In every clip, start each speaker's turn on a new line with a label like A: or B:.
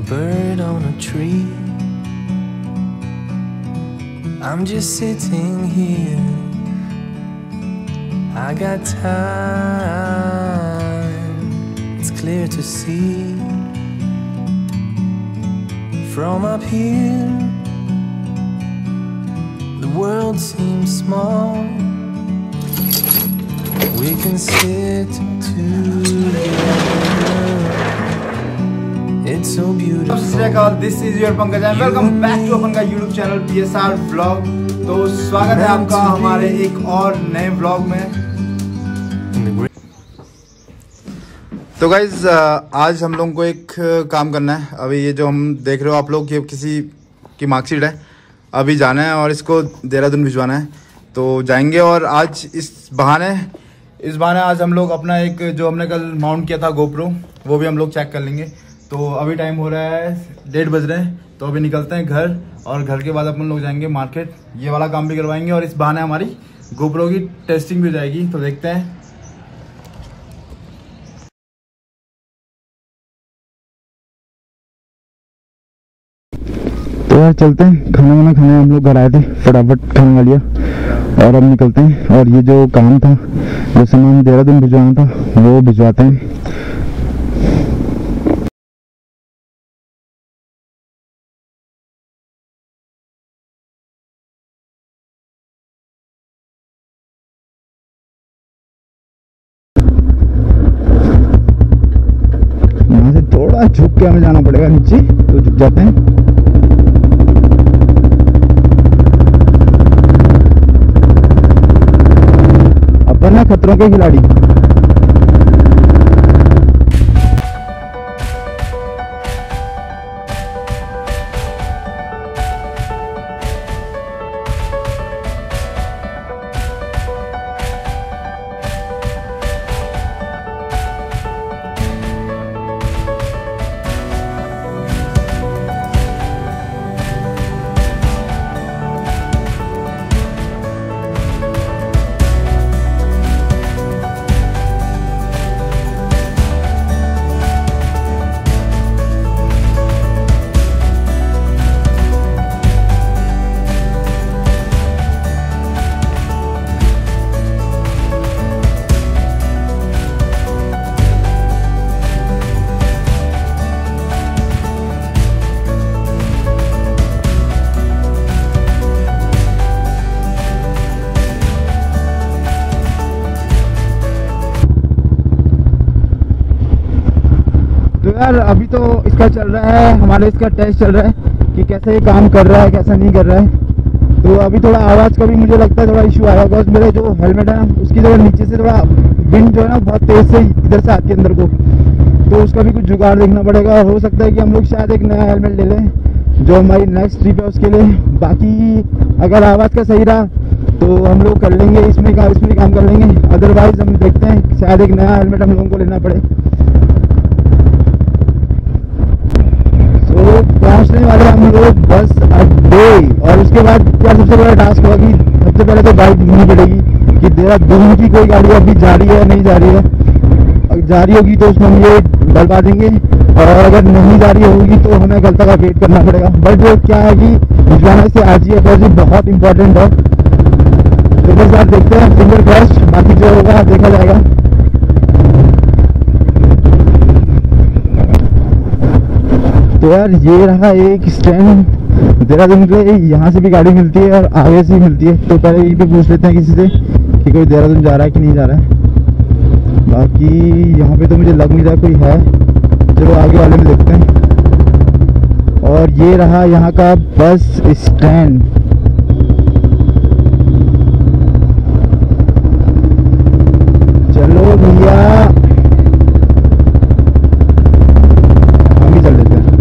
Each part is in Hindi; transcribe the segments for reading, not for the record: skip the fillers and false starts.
A: bird on a tree. I'm just sitting here. I got time. It's clear to see from up here. The world seems small. We can sit together. It's so beautiful.
B: This is your Pankaj and welcome back to अपन का YouTube चैनल PSR Vlog। तो स्वागत है आपका हमारे एक और नए व्लॉग में। तो गाइज आज हम लोगों को एक काम करना है। अभी ये जो हम देख रहे हो आप लोग, ये किसी की मार्कशीट है। अभी जाना है और इसको देहरादून भिजवाना है। तो जाएंगे और आज इस बहाने आज हम लोग अपना एक जो हमने कल माउंट किया था गोप्रो, वो भी हम लोग चेक कर लेंगे। तो अभी टाइम हो रहा है 1:30 बज रहे हैं। तो अभी निकलते हैं घर और घर के बाद अपन लोग जाएंगे मार्केट। ये वाला काम भी करवाएंगे और इस बहाने हमारी गोप्रो की टेस्टिंग भी हो जाएगी। तो देखते हैं।
C: तो यार चलते हैं, खाना वाना खाने हम लोग घर आए थे, फटाफट खाना खा लिया और अब निकलते हैं। और ये जो काम था, जो सामान देहरादून भिजवाना था, वो भिजवाते हैं। यहाँ से थोड़ा झुक के हमें जाना पड़ेगा नीचे, तो झुक जाते हैं। अपन खतरों के खिलाड़ी। यार अभी तो इसका चल रहा है, हमारे इसका टेस्ट चल रहा है कि कैसे ये काम कर रहा है, कैसा नहीं कर रहा है। तो अभी थोड़ा आवाज़ का भी मुझे लगता है थोड़ा इशू आया होगा। मेरे जो हेलमेट है ना, उसकी थोड़ा नीचे से थोड़ा विंड जो है ना बहुत तेज़ से इधर से आती है अंदर को। तो उसका भी कुछ जुगाड़ देखना पड़ेगा। हो सकता है कि हम लोग शायद एक नया हेलमेट ले लें जो हमारी नेक्स्ट ट्रिप है उसके लिए। बाकी अगर आवाज़ का सही रहा तो हम लोग कर लेंगे, इसमें काम कर लेंगे। अदरवाइज़ हम देखते हैं, शायद एक नया हेलमेट हम लोगों को लेना पड़े। पहुंचने वाले हम लोग बस अड्डे। और उसके बाद क्या सबसे बड़ा टास्क होगा कि सबसे पहले तो गाड़ी ढूंढनी पड़ेगी कि देहरादून की कोई गाड़ी अभी जा रही है या नहीं जा रही है। अगर जा रही होगी तो उसमें हम ये डलवा देंगे, और अगर नहीं जा रही होगी तो हमें कल तक वेट करना पड़ेगा। बट जो क्या है कि भिजवाने से RGFS बहुत इंपॉर्टेंट है। तो बस यार देखते हैं, फिंगर क्रॉस्ड, बाकी जो होगा देखा जाएगा। तो यार ये रहा एक स्टैंड देहरादून के। यहाँ से भी गाड़ी मिलती है और आगे से भी मिलती है। तो पहले यही पे पूछ लेते हैं किसी से कि कोई देहरादून जा रहा है कि नहीं जा रहा है। बाकी यहाँ पे तो मुझे लग नहीं रहा कोई है। चलो आगे वाले में देखते हैं। और ये रहा यहाँ का बस स्टैंड। चलो भैया हम भी चल देते हैं।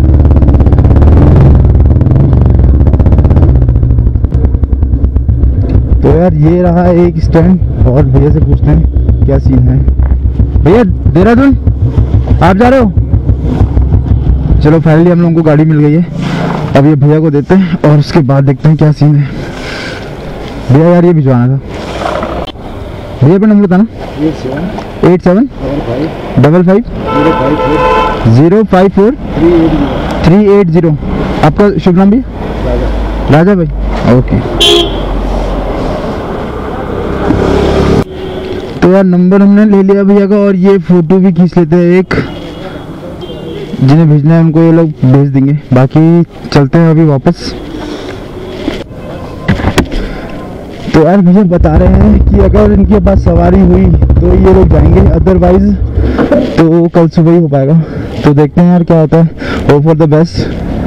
C: तो यार ये रहा एक स्टैंड और भैया से पूछते हैं क्या सीन है। भैया देहरादून आप जा रहे हो? चलो फाइनली हम लोगों को गाड़ी मिल गई है। अब ये भैया को देते हैं और उसके बाद देखते हैं क्या सीन है। भैया यार ये भिजवाना था। भैया पे नंबर बताना। 8755 054 380। आपका शुभ नाम भी? राजा भाई, ओके। तो यार नंबर हमने ले लिया भैया का, और ये फोटो भी खींच लेते हैं एक, जिन्हें भेजना है उनको ये लोग भेज देंगे। बाकी चलते हैं अभी वापस। तो यार भैया बता रहे हैं कि अगर इनके पास सवारी हुई तो ये लोग जाएंगे, अदरवाइज तो कल सुबह ही हो पाएगा। तो देखते हैं यार क्या होता है, hope for the best.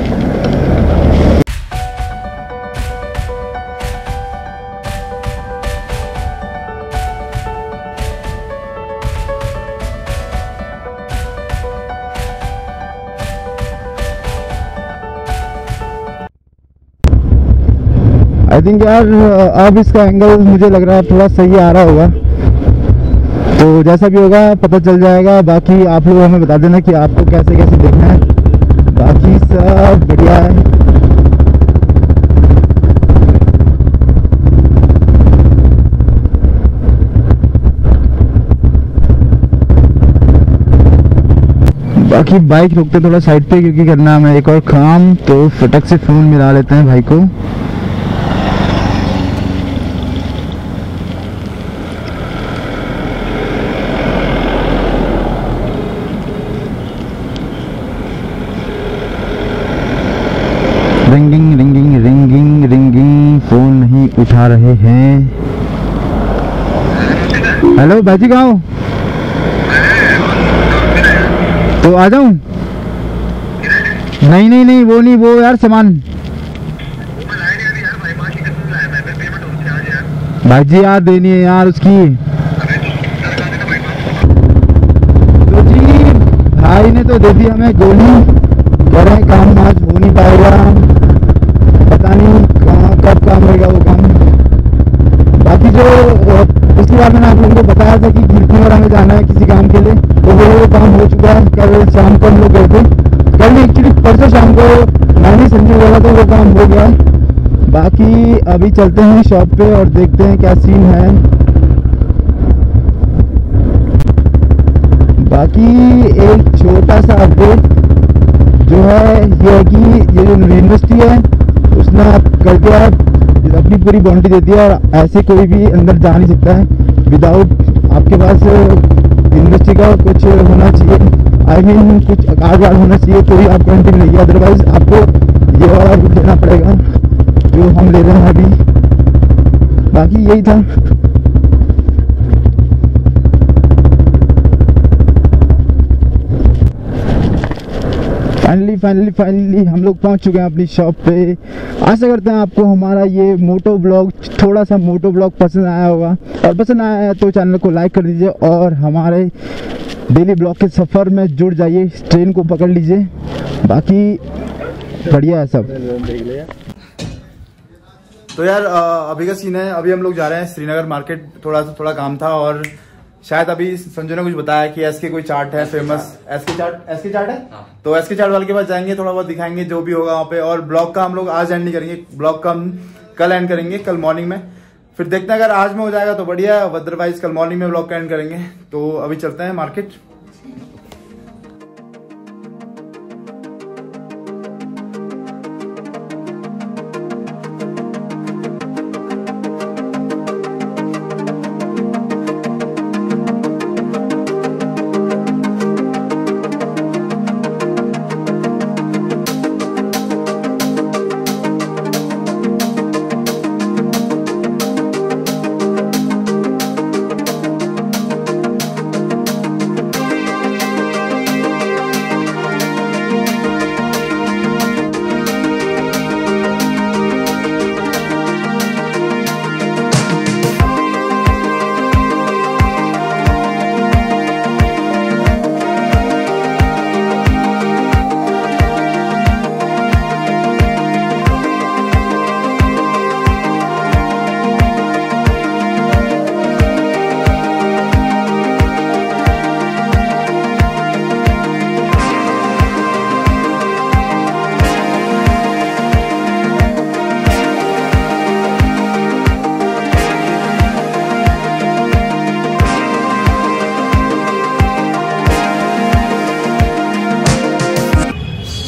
C: I think यार अब इसका एंगल मुझे लग रहा है थोड़ा सही आ रहा होगा, तो जैसा भी होगा पता चल जाएगा। बाकी आप लोग हमें बता देना कि आपको कैसे कैसे देखना है। बाकी सब बढ़िया है। बाकी बाइक रोकते थोड़ा साइड पे, क्योंकि करना है हमें एक और काम। तो फटक से फोन मिला लेते हैं भाई को। Ringing ringing ringing ringing, phone नहीं उठा रहे हैं। हेलो भाई जी, कहाँ हो? तो आ जाऊं? नहीं नहीं नहीं, वो नहीं, वो यार सामान। भाई जी यार देनी है यार उसकी। तो जी भाई ने तो दे दी हमें गोली, कह रहे हैं काम आज हो नहीं पाएगा, पता नहीं कब काम होगा वो काम। बाकी जो पिछली बार मैंने आप लोगों को बताया था कि कीर्तिनगर हमें जाना है किसी काम के लिए, तो वो काम हो चुका है। कल शाम को हम लोग गए थे, कल एक्चुअली परसों शाम को मैंने संजू बोला था, वो काम हो गया। बाकी अभी चलते हैं शॉप पे और देखते हैं क्या सीन है। बाकी एक छोटा सा अपडेट जो है ये है कि ये जो यूनिवर्सिटी है उसने कर दिया, अपनी पूरी बाउंड्री दे दी है, और ऐसे कोई भी अंदर जा नहीं सकता है विदाउट आपके पास यूनिवर्सिटी का कुछ होना चाहिए। आई मीन कुछ कार्ड वार्ड होना चाहिए, तो ही आपको एंट्री मिलेगी। अदरवाइज आपको ये वाला रूट लेना पड़ेगा जो हम ले रहे हैं अभी। बाकी यही था। फाइनली हम लोग पहुंच चुके हैं अपनी शॉप पे। आशा करते हैं आपको हमारा ये मोटो ब्लॉग, थोड़ा सा मोटो ब्लॉग पसंद आया होगा, और पसंद आया है तो चैनल को लाइक कर दीजिए और हमारे डेली ब्लॉग के सफ़र में जुड़ जाइए, ट्रेन को पकड़ लीजिए। बाकी बढ़िया है सब।
B: तो यार अभी का सीन है, अभी हम लोग जा रहे हैं श्रीनगर मार्केट, थोड़ा काम था, और शायद अभी संजू ने कुछ बताया कि एसके कोई चाट है फेमस, एसके चाट है। हाँ। तो एसके चाट वाले के पास जाएंगे, थोड़ा बहुत दिखाएंगे जो भी होगा वहाँ पे। और ब्लॉग का हम लोग आज एंड नहीं करेंगे, ब्लॉग का हम कल एंड करेंगे, कल मॉर्निंग में। फिर देखते हैं अगर आज में हो जाएगा तो बढ़िया, अदरवाइज कल मॉर्निंग में ब्लॉग का एंड करेंगे। तो अभी चलते हैं मार्केट।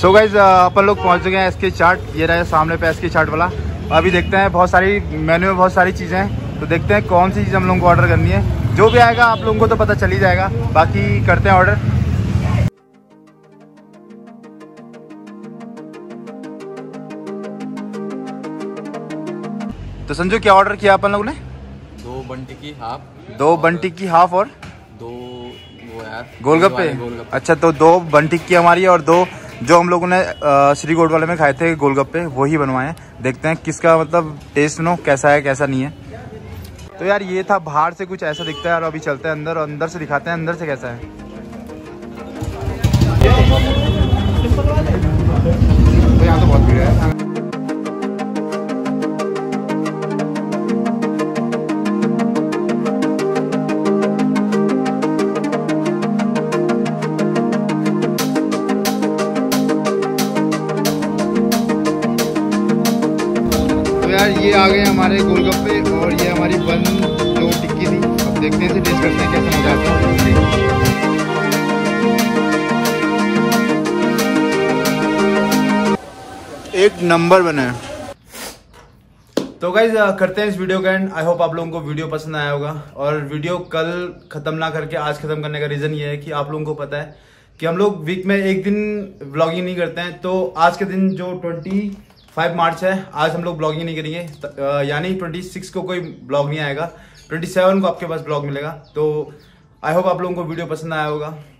B: सो गाइज अपन लोग पहुंच चुके हैं एसके चाट। ये रहे सामने पे एसके चाट वाला। अभी देखते हैं, बहुत सारी मेन्यू में बहुत सारी चीज़ें हैं, तो देखते हैं कौन सी चीज़ हम लोगों को ऑर्डर करनी है। जो भी आएगा आप लोगों को तो पता चल ही जाएगा। बाकी करते हैं ऑर्डर। तो संजू क्या ऑर्डर किया अपन लोगों ने?
D: 2 बन टिक्की हाफ,
B: 2 बन टिक्की हाफ और
D: 2 वो यार
B: गोलगप्पे। अच्छा, तो 2 बन टिक्की हमारी है और 2 जो हम लोगों ने श्री गोड वाले में खाए थे गोलगप्पे, वही बनवाए हैं। देखते हैं किसका मतलब टेस्ट कैसा है कैसा नहीं है। तो यार ये था, बाहर से कुछ ऐसा दिखता है और अभी चलते हैं अंदर और अंदर से दिखाते हैं अंदर से कैसा है। तो यहाँ तो बहुत भीड़ है। यार ये आ गए हमारे गोलगप्पे और ये हमारी बन जो टिक्की थी। अब देखते हैं, इसे टेस्ट करते हैं कैसा मजा आता है। एक नंबर बना है। तो गाइज करते हैं इस वीडियो का एंड। आई होप आप लोगों को वीडियो पसंद आया होगा। और वीडियो कल खत्म ना करके आज खत्म करने का रीजन ये है कि आप लोगों को पता है कि हम लोग वीक में एक दिन व्लॉगिंग नहीं करते हैं। तो आज के दिन जो 25 मार्च है, आज हम लोग ब्लॉगिंग नहीं करेंगे, यानी 26 को कोई ब्लॉग नहीं आएगा, 27 को आपके पास ब्लॉग मिलेगा। तो आई होप आप लोगों को वीडियो पसंद आया होगा।